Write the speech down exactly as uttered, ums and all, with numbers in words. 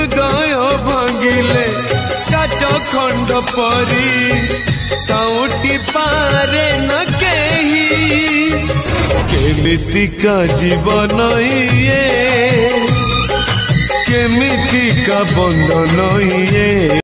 हृदय भांगिले काच खंड परी साउटी पारे न केही केमिति का जीवन ये केमिति का बंधन ये।